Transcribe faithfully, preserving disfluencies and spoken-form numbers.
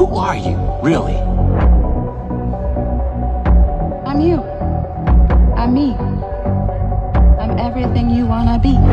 Who are you, really? I'm you. I'm me. I'm everything you wanna be.